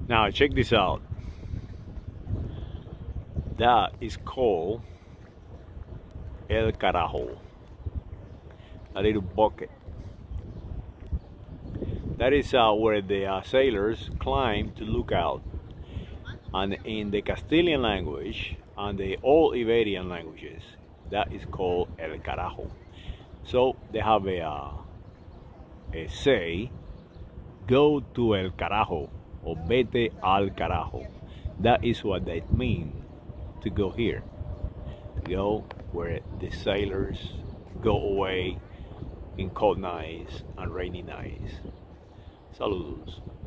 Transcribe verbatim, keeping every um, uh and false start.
Now check this out. That is called El Carajo. A little bucket. That is uh, where the uh, sailors climb to look out. And in the Castilian language and the old Iberian languages, that is called El Carajo. So they have a, uh, a say, go to El Carajo, or vete al carajo. That is what they mean, to go here. To go where the sailors go away in cold nights and rainy nights. Saludos.